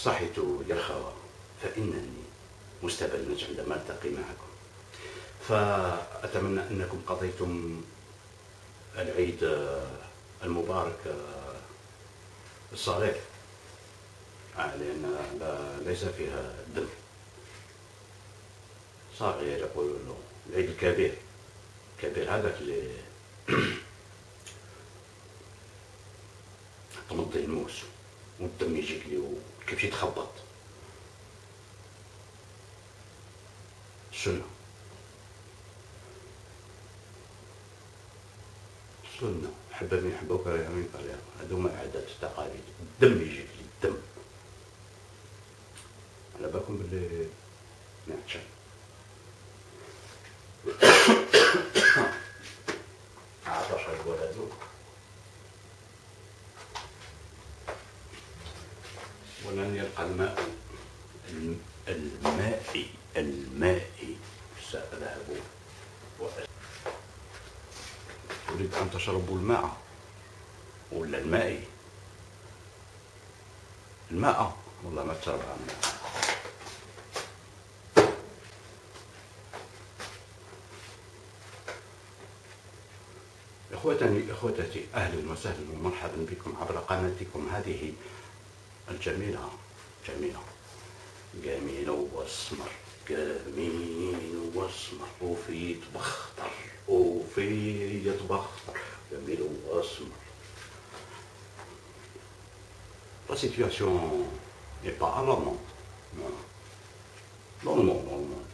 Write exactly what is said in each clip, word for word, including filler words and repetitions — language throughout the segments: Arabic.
صحيت يا الخوى فإنني مستبنج عندما ألتقي معكم، فأتمنى أنكم قضيتم العيد المبارك الصغير، لأن ليس فيها دم. صغير يقولوا له العيد الكبير، الكبير هذاك اللي تمضي الموس والدم يجيك لي وكيف يتخبط. السنة السنة حبني يحبوك يا مين قال هذو ما عادات التقاليد، الدم يجيك لي الدم. على بالكم باللي نعتشل عطش يقول هذو ولن يلقى الماء الماء الماء سأذهب أريد أن تشربوا الماء ولا الماء الماء والله ما تشرب الماء. إخوتني إخوتتي، أهلا وسهلا ومرحبا بكم عبر قناتكم هذه الجميلة جميلة جميلة واسمر جميل واسمر وفي تبختر وفي يتبختر جميل واسمر. La situation n'est pas alarmante. Normalement, normalement.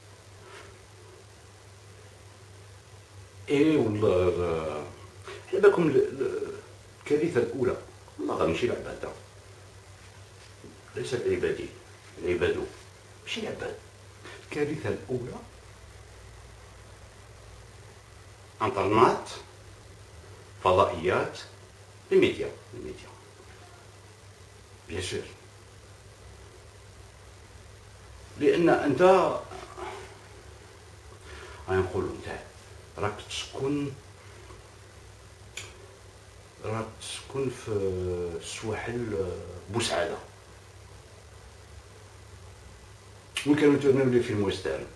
ايه والله على بالكم الكارثة الأولى والله غنمشي العبادة، ليس العبادي العبادو ماشي العباد. الكارثة الأولى انترنت، فضائيات، الميديا الميديا بيان سور، لأن أنت غنقولو انت راك تسكن راك تسكن في سواحل بوسعادة، وين كانوا يتورناو لي فيلم ويسترن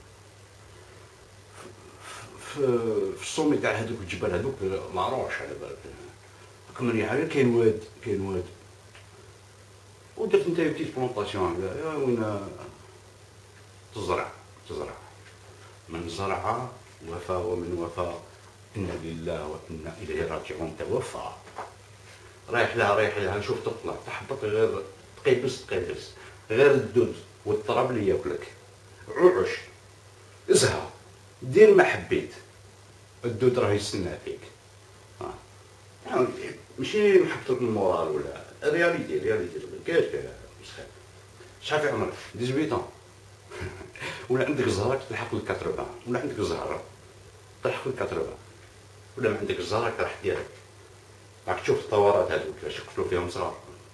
في في الصومي تاع هذوك الجبال هذوك العروش على بالك راك مريحة، كاين واد كاين واد ودرت نتا بتيت بلونطاسيون هكذايا وين تزرع تزرع من زرع وفى ومن وفى إنا لله وإنا إليه راجعون. توفى رايح لها رايح لها نشوف تطلع تحبط غير تقيبس تقيبس غير الدود والتراب اللي ياكلك عوعش ازها دير ما حبيت الدود راه يستنى فيك. ها ماشي نحط لك المورال ولا رياليتي رياليتي كاش مسخين. شحال في عمرك؟ ثمانية عشر ولا عندك زهرك تلحق لك ثمانين ولا عندك زهره تلحق لك ثمانين ولا ما عندك زهرك راح ديرك راك تشوف الثورات هذوك كيفاش يقتلوا فيهم صغار.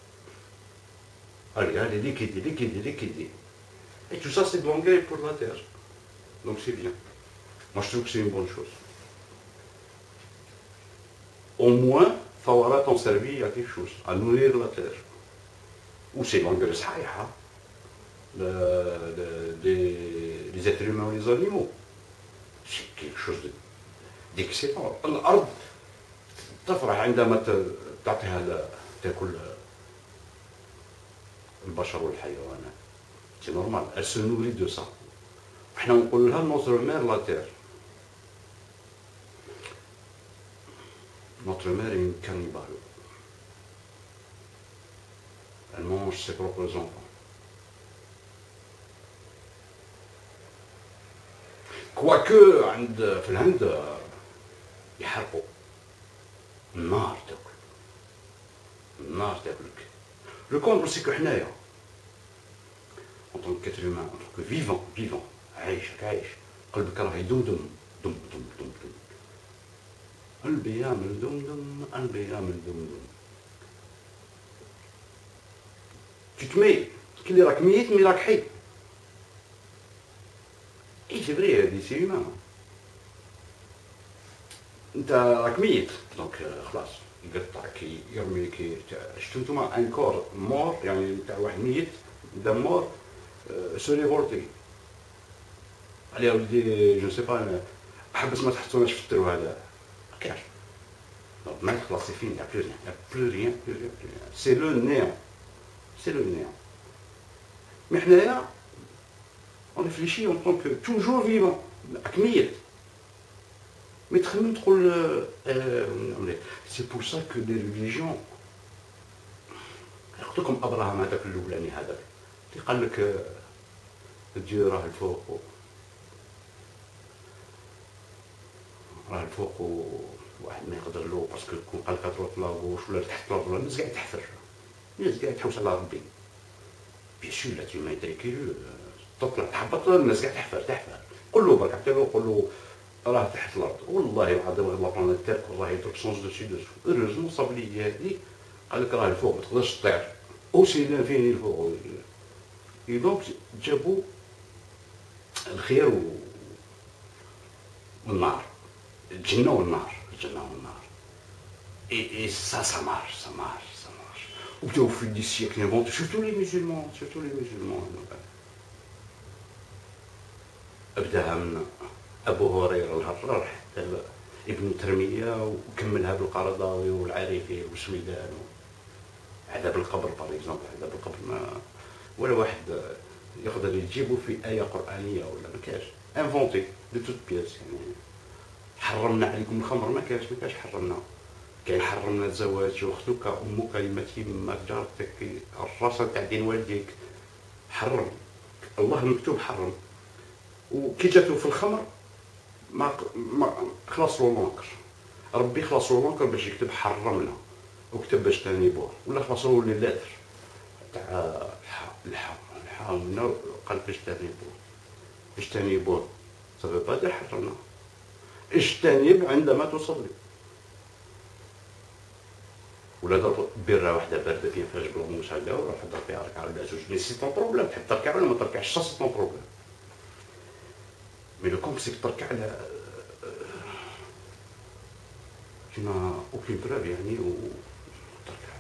هادي هادي ليكيدي ليكيدي ليكيدي اي تو سا سي دو لونغاي بور لا تير دونك سي بيان. موا جو تروف سي اون بون شوز au moins ثورات ont servi à quelque chose à nourrir la terre ou c'est l'engrais صحيحه les êtres humains ou les animaux. C'est quelque chose d'excellent. الأرض تفرح عندما تعطيها تاكل البشر والحيوانات. سي نورمال elle se nourrit de ça. احنا نقول لها notre mère la terre. Notre mère est une cannibale. Elle mange ses propres enfants. كواكو عند في الهند يحرقوا النار تاكل النار تاكلك. لو كونتر سيكو حنايا اون طونك كاتر هيومان اون طونك فيفون فيفون عايش عايش قلبك راه يدمدم دم دم دم دم قلبي يعمل دم دم قلبي يعمل دم دم. tu te mets كلي راك ميت مي راك حي. اي سي فري هادي سي هيومان. انت راك ميت دونك خلاص يقطعك يرميك. شفتو نتوما ان كور مور يعني تاع واحد ميت d'un mort euh, se révolter. Allez, ولدي جو سي با حبس ما تحطوناش في الترو هذا ما كاينش. دونك ما خلاص سي فيني يا بلو ريان يا بلو ريان بلو ريان سي لو نيون سي لو نيون. مي حنايا اون ريفليشي اون طونك توجور فيفون راك ميت مي تخمم تقول سي بور سا كو لي ريليجيون قلت لكم ابراهام هذاك الاولاني هذاك اللي قال لك ديو راه الفوق راه الفوق وواحد ما يقدر له باسكو كون قال لك تروح لابوش ولا تحت لابوش الناس كاع تحفر الناس كاع تحوس على ربي بيان سور لا تو ما يدركيلو تطلع تحبط الناس كاع تحفر تحفر قول له برك حتى لو قول له راه تحت الارض والله العظيم غير لابلانيت تاعك والله يدرك شونج دو سي دوسو هوروزمون صاب لي هادي قال لك راه الفوق ما تقدرش تطير اوسي لا فين الفوق اي دونك جابوا الخير والنار الجنة والنار الجنة والنار اي اي سا سا مارش سا مارش سا مارش وبداو في دي سيكل انفونتو سورتو لي مسلمون سورتو لي مسلمون ابداها من ابو هريره الهرار حتى ابن ترميه وكملها بالقرضاوي والعارفي والسويدان عذاب القبر باغ اكزومبل عذاب القبر ما ولا واحد يقدر يجيبه في ايه قرانيه ولا ما كاش انفونتي دو توت بياس يعني حرمنا عليكم الخمر ما كاش ما كاش حرمنا كاين حرمنا الزواج واختك امك يمتي ماك جارتك الراسه تاع دين والديك حرم الله مكتوب حرم وكي جاتو في الخمر ما ما خلصوا لونكر ربي خلصوا لونكر باش يكتب حرمنا وكتب باش تانيبوه ولا خلصوا لي اللاتر تاع الحا الحا منا قال باش تانيبوه باش تانيبوه صافي با دير حرمنا اجتنب عندما تصلي ولا ضرب بيره واحده بارده فيها فيها جبل موس هكا وروح ضرب فيها ركعه ولا زوج مي سي طون بروبليم تحب تركع ولا ما تركعش سا سي طون بروبليم مي لو كوم سيك تركع على كيما اوكين بروف يعني و تركع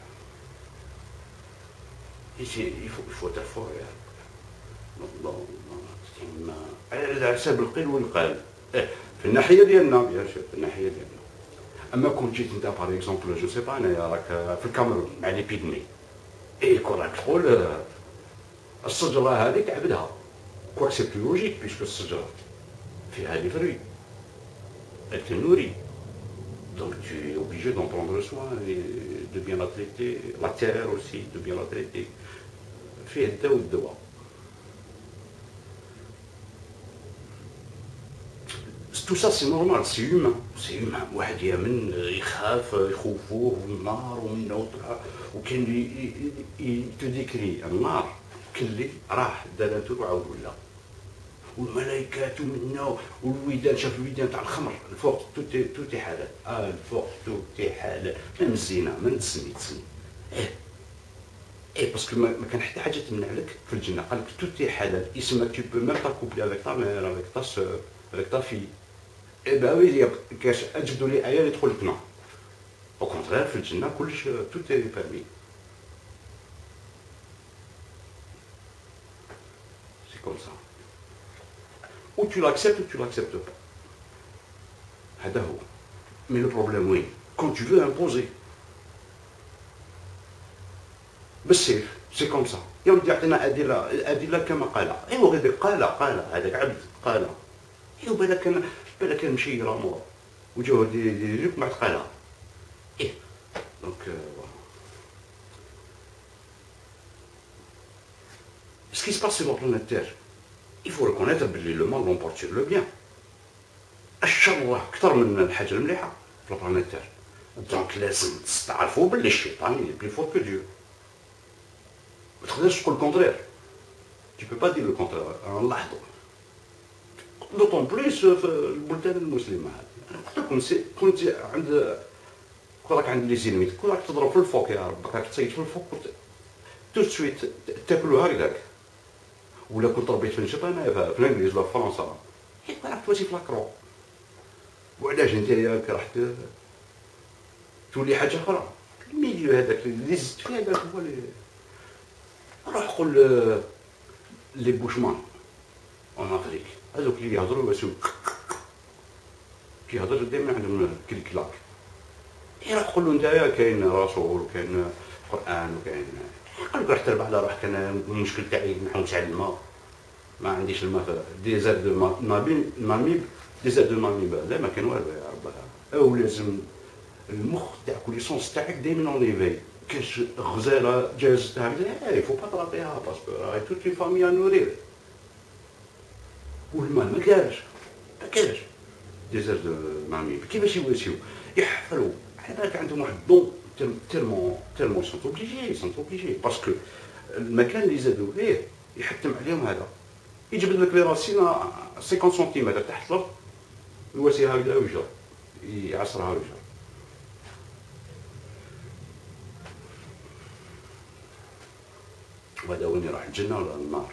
يجي يفو يفو تفور يعني والله ما على حساب القيل والقال اه في الناحيه ديالنا بيان سور في الناحيه ديالنا اما كون جيت انت باغ اكزومبل جو سي با انايا راك في الكاميرون مع ليبيدمي اي كون راك تقول الشجره هذيك عبدها كواك سي بلو لوجيك بيسكو الشجره فيها لي فروي التنوري دونك tu es obligé d'en prendre soin et de bien la traiter la terre aussi de bien la traiter فيه الدواء والدواء tout ça c'est normal c'est humain c'est humain واحد يامن يخاف يخوفوه النار ومن وطلع وكاين اللي تذكري النار كاين اللي راح دارته وعاود ولا والملائكات ومنا والويدان شاف الويدان تاع الخمر الفوق توتي توتي حلال اه الفوق توتي حلال من الزنا من تسمي تسمي ايه ايه باسكو ما كان حتى حاجه تمنع لك في الجنه قال لك توتي حلال اسمك tu peux même pas coupler avec ta mère avec ta sœur avec ta fille اي با وي كاش اجبدوا لي ايه اللي تدخل لك نار او كونترير في الجنه كلش توتي بيرمي سي كوم سا ou tu l'acceptes ou tu l'acceptes pas. هذا هو. Mais le problème وين؟ quand tu veux imposer. بالسيف سي كوم سا. يا ودي عطينا ادله ادله كما قال. ايوا غير قال قال هذاك عبد قال. ايوا بالك كان بالك كان مشي رامور وجاو يديروك مع قالها. ايه دونك ce qui se passe sur la planète Terre. Il faut reconnaître que le mal l'emporte sur le bien. الشر أكثر من الحاجة المليحة في البلانيت تاعنا. دونك لازم تعرفوا بلي الشيطان بلي فور كو ديو. ما تقدرش تقول الكونترير. Tu peux pas dire le contraire. نلاحظوا. دوطون بليس في البلدان المسلمة هذه. قلت لكم كنت عند راك عند لي زينميت كون راك تضرب في الفوق يا ربك راك تصيد في الفوق تو سويت تاكلوا هكذاك. ولا كنت ربيت في نشط انا في الانجليز ولا في فرنسا حيت راك تواسي في لاكرو وعلاش انت راك راح تولي حاجه اخرى الميليو هذاك اللي زدت فيه هذاك هو اللي روح قول لي بوشمان اون افريك هذوك اللي يهضروا باسو كيهضر دائما عندهم كلكلاك، روح قول له نتايا كاين رسول وكاين قران وكاين، قال لك رحت تربح على روحك. انا المشكل تاعي نحوس نسعى الماء، ما عنديش الماء في ديزير دو ماميب ماميب ديزير دو ماميب، لا ما كان والو يا ربها. او لازم المخ تاع كوليسونس تاعك دائما اون ايفاي، كاش غزاله جاز تاعك لا يفو با ترابيها باسكو راهي توت اون فامي ا نورير، والماء ما كاش ما كاش ديزير دو ماميب كيفاش يواسيو يحفروا على بالك عندهم واحد الضوء تيرمون تيرمون سون اوبليجي سون اوبليجي باسكو المكان اللي زادوا فيه يحتم عليهم هذا، يجبد لك لي راسين خمسين سنتيمتر تحت الارض يواسيها هكذا ويجر يعصرها ويجر. وهذا وين يروح الجنه ولا النار؟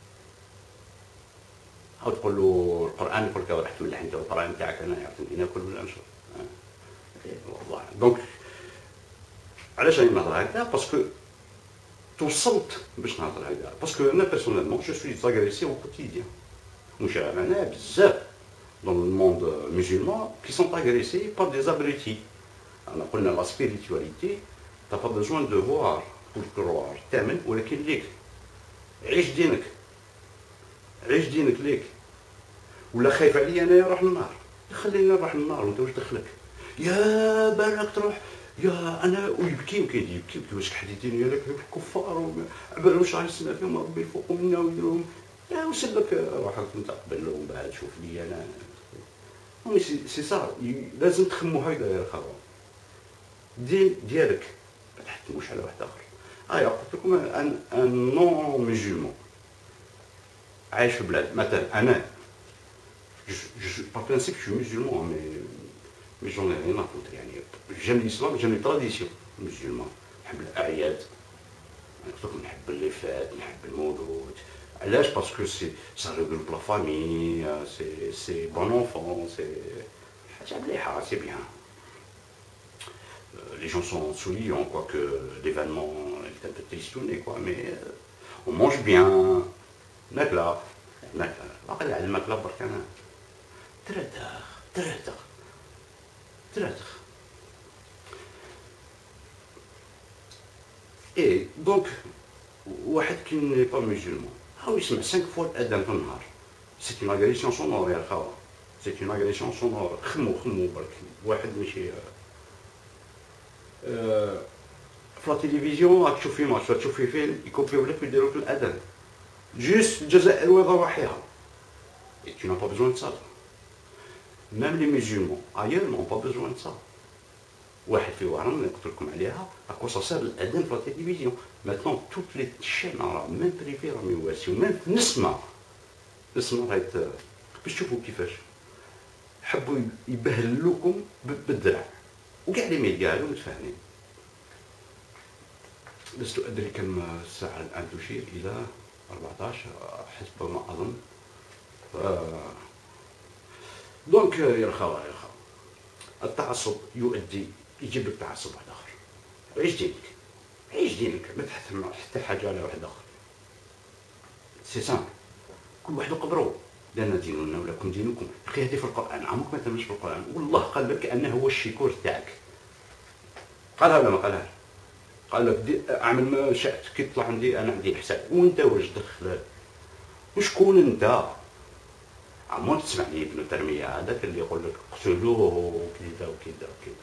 او تقول له القران يقول لك راح تملح انت القران تاعك انا يعطيني ناكل ولا نشرب. والله دونك علاش راني نهضر هكذا؟ باسكو توصلت باش نهضر هكذا، باسكو انا بيرسونيلمون جو سوي زاغريسي او كوتيديان، مش معناها بزاف دون الموند musulman qui sont agressés par des abrutis. انا قلنا لا سبيريتواليتي تا با بيزوان دو فوار بور كروار تامن، ولكن ليك عيش دينك عيش دينك ليك، ولا خايف عليا انايا نروح للنار، خليني نروح للنار وانت واش دخلك؟ يا بالك تروح يا انا ويبكي وكيدي يبكي يبكي واش حديتيني لك الكفار عبالهم شحال السنه فيهم ربي يفوقوا منا ويديرهم، يا وسلك روحك انت قبل ومن بعد شوف لي انا. مي سي سا لازم تخمو هكذا يا الخبر دين ديالك ما تحكموش على واحد اخر. اه قلت لكم ان ان نون ميزيلمون عايش في بلاد مثلا انا جو بار برانسيب جو ميزيلمون مي مي جون اي ريان افوتر، يعني جيم الاسلام جيم لي تراديسيون ميزيلمون، نحب الاعياد قلت لكم نحب لي فات نحب المولود. علاش؟ باسكو سي سا ريغروب لا فامي سي سي بون انفون سي حاجه مليحه سي بيان. Les gens sont souriants, quoique l'événement est un peu tristouné, quoi, mais euh, on mange bien. Nakla, nakla, باقي على الماكلة برك أنا تراتخ تراتخ تراتخ. إيه دونك واحد كي ني با مسلمون هاو يسمع خمس فوا الأذان في النهار، سي اون اغريسيون سونور يا الخوا، سي اون اغريسيون سونور. خمو خمو برك واحد ماشي أه في لا تيليفزيون راك تشوف في ماتش ولا تشوف في فيلم يكوبيو لك ويديروا لك الأذان جوست الجزائر وضواحيها. Et tu n'as pas besoin de ça. Même les musulmans ailleurs n'ont pas besoin de ça. واحد في وهران قلت لكم عليها اكو صار الاذان في لا تيليفزيون. ماتنون توت لي شين راه ميم بريفي راهم يواسيو، ميم نسمع نسمع راهي باش تشوفوا كيفاش حبوا يبهلوكم بالدرع، وكاع لي ميديا هادو متفاهمين. لست ادري كم الساعه الان تشير الى أربعطاش حسب ما اظن. آه. دونك يا الخوا يا الخوا التعصب يؤدي يجيب لك تعصب واحد اخر. عيش دينك عيش دينك ما تحتم حتى حاجه على واحد اخر. سي سامبل كل واحد قبرو لنا ديننا ولكم دينكم. اخي هذه في القران عمرك ما تمش في القران، والله قال لك انه هو الشكور تاعك. قالها ولا ما قالهاش؟ قال لك اعمل ما شئت كي تطلع عندي انا عندي الحساب، وانت واش دخلك؟ وشكون انت؟ عمرك تسمع لي ابن ترمية هذاك اللي يقول لك اقتلوه وكذا وكذا وكذا.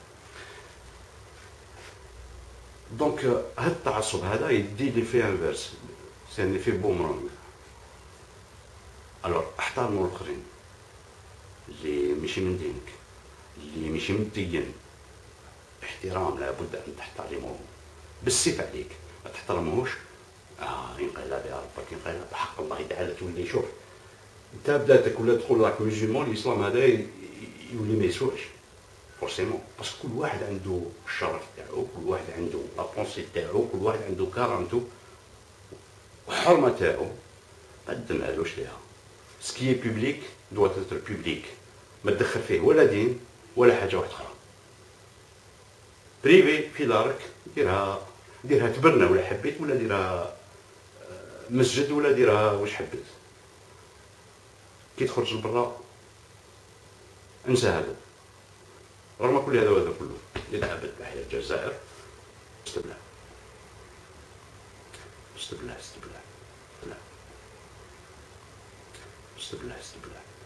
دونك هاد التعصب هذا يدي لي في انفيرس، سي ان في بومرانغ. الوغ احترموا الاخرين اللي ماشي من دينك، اللي ماشي من الدين. احترام لابد ان تحترموه بالسيف عليك، ما تحترموهوش اه انقلاب يا ربك انقلاب بحق الله تعالى. تولي شوف انت بداتك ولا تقول راك مسلمون الاسلام هذا يولي ما يسواش فورسيمون، باسكو كل واحد عنده الشرف تاعو، كل واحد عنده لا بونسي تاعو، كل واحد عنده كرامته وحرمه تاعو ما تدمالوش ليها. سكي بوبليك دوا تتر بوبليك، ما تدخل فيه ولا دين ولا حاجه واحده اخرى. بريفي في دارك ديرها ديرها تبرنا ولا حبيت، ولا ديرها مسجد ولا ديرها واش حبيت. كي تخرج لبرا انسى هذا، رغم كل هذا وهذا كله اللي لعبت بحياة الجزائر. استبلع استبلع استبلع استبلع استبلع استبلع